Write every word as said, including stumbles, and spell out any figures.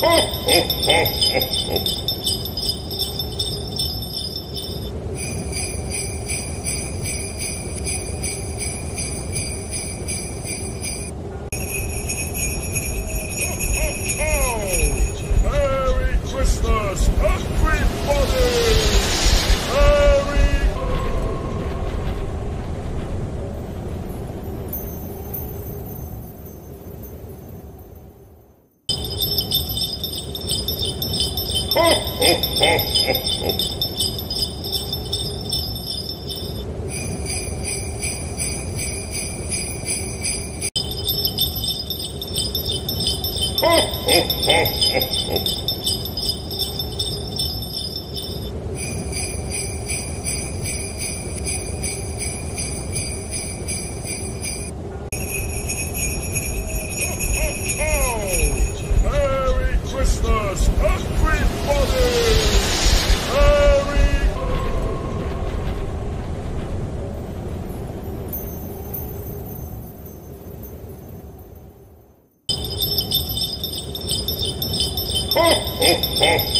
Merry Christmas, everybody! Merry... Ho, ho, ho, ho, ho. Ho, ho, ho, ho, ho. Merry Christmas, everybody! Merry... Ho, ho, ho,